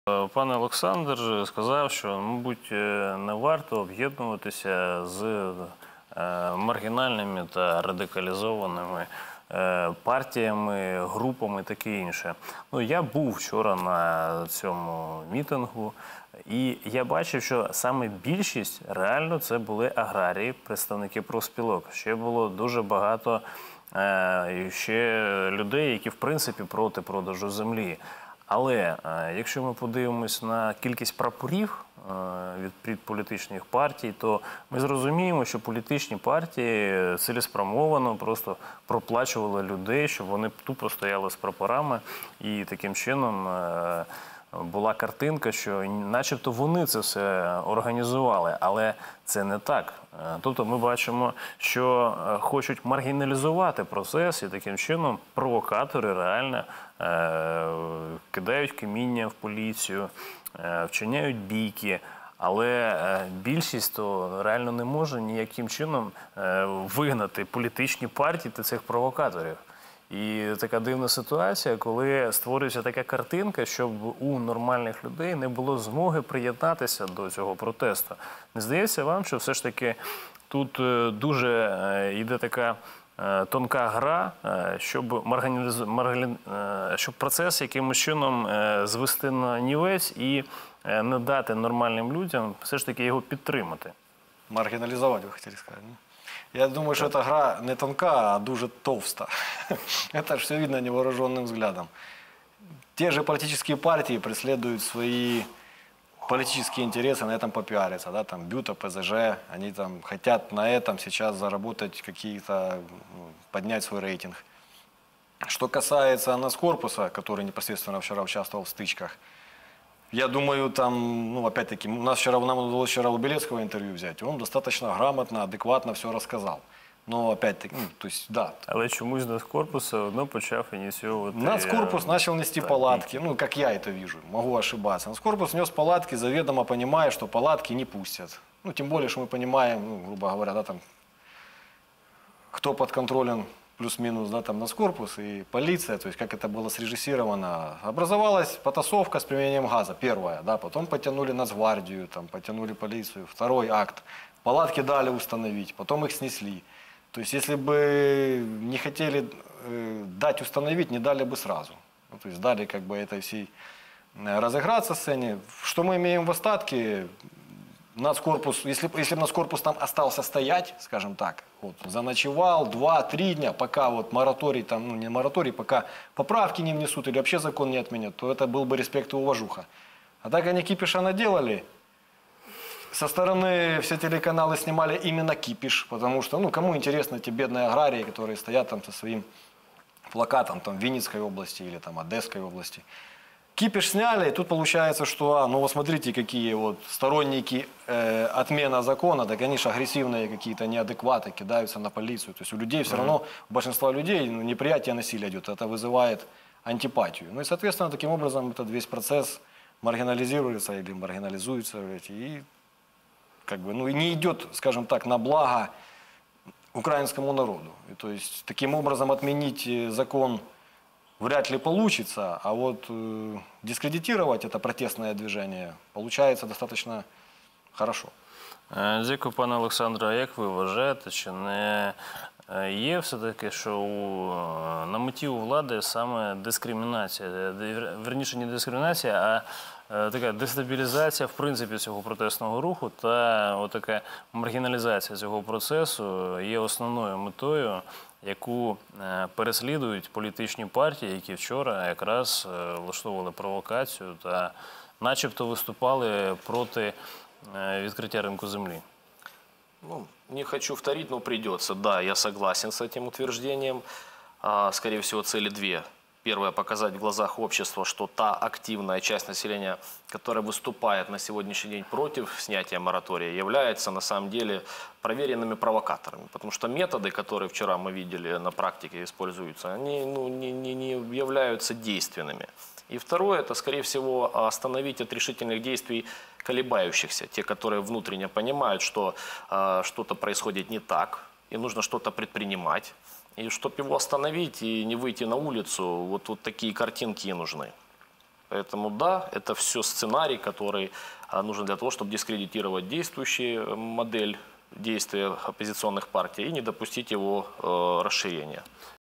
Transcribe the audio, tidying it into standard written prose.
Пан Олександр сказав, що, мабуть, не варто об'єднуватися з маргінальними та радикалізованими партіями, групами, таке інше. Ну, я був вчора на цьому мітингу, і я бачив, що саме більшість реально це були аграрії, представники профспілок. Ще було дуже багато ще людей, які в принципі проти продажу землі. Але якщо ми подивимось на кількість прапорів від політичних партій, то ми зрозуміємо, що політичні партії цілеспрямовано просто проплачували людей, щоб вони тупо стояли з прапорами, і таким чином була картинка, що начебто вони це все організували, але це не так. Тобто ми бачимо, що хочуть маргіналізувати процес, і таким чином провокатори реально кидають каміння в поліцію, вчиняють бійки, але більшість то реально не може ніяким чином вигнати політичні партії та цих провокаторів. І така дивна ситуація, коли створюється така картинка, щоб у нормальних людей не було змоги приєднатися до цього протесту. Не здається вам, що все ж таки тут дуже йде така тонка гра, щоб процес якимось чином звести на нівець і не дати нормальним людям все ж таки його підтримати? Маргинализовать, вы хотели сказать? Я думаю, что эта гра не тонка, а дуже товста. Это же все видно невооруженным взглядом. Те же политические партии преследуют свои политические интересы, на этом попиариться. Да? Там Бюта, ПЗЖ, они там хотят на этом сейчас заработать какие-то, поднять свой рейтинг. Что касается Наскорпуса, который непосредственно вчера участвовал в стычках, я думаю, там, опять-таки, нам удалось вчера у Белецкого интервью взять, он достаточно грамотно, адекватно все рассказал. Но опять-таки, то есть, да. Але чомусь Нацкорпус все одно почав ініціювати... Нацкорпус начал нести палатки, как я это вижу, могу ошибаться. Нацкорпус нес палатки, заведомо понимая, что палатки не пустят. Тем более, что мы понимаем, грубо говоря, да, там, кто под контролем плюс-минус, да, там Нацкорпус и полиция, то есть как это было срежиссировано. Образовалась потасовка с применением газа, первая, да, потом потянули Нацгвардию, там, потянули полицию, второй акт. Палатки дали установить, потом их снесли. То есть если бы не хотели дать установить, не дали бы сразу. То есть дали как бы этой всей разыграться сцене. Что мы имеем в остатке? Нацкорпус, если бы Нацкорпус там остался стоять, скажем так, заночевал 2-3 дня, пока мораторий, там, не мораторий, пока поправки не внесут или вообще закон не отменят, то это был бы респект и уважуха. А так они кипиша наделали. Со стороны все телеканалы снимали именно кипиш, потому что, кому интересны эти бедные аграрии, которые стоят там со своим плакатом там, в Винницкой области или там Одесской области. Кипиш сняли, и тут получается, что, вот смотрите, какие сторонники отмена закона, так они же агрессивные какие-то неадекваты, кидаются на полицию. То есть у людей все равно, у большинства людей неприятие насилия идет, это вызывает антипатию. И, соответственно, таким образом этот весь процесс маргинализируется или маргинализуется, и как бы, и не идет, скажем так, на благо украинскому народу. И, то есть таким образом отменить закон вряд ли получится, а дискредитировать это протестное движение получается достаточно хорошо. Дякую, пане Олександре. А як ви вважаєте, чи не є все-таки, що на меті у влади саме дискримінація, верніше не дискримінація, а така дестабілізація, в принципі, цього протестного руху та така маргіналізація цього процесу є основною метою, яку переслідують політичні партії, які вчора якраз влаштовували провокацію та начебто виступали проти відкриття ринку землі? Не хочу повторить, но придется. Да, я согласен с этим утверждением. Скорее всего, цели две. Первое, показать в глазах общества, что та активная часть населения, которая выступает на сегодняшний день против снятия моратория, является на самом деле проверенными провокаторами. Потому что методы, которые вчера мы видели на практике используются, они не являются действенными. И второе, это, скорее всего, остановить от решительных действий колебающихся, те, которые внутренне понимают, что что-то происходит не так, и нужно что-то предпринимать. И чтобы его остановить и не выйти на улицу, вот такие картинки и нужны. Поэтому да, это все сценарий, который нужен для того, чтобы дискредитировать действующую модель действия оппозиционных партий и не допустить его расширения.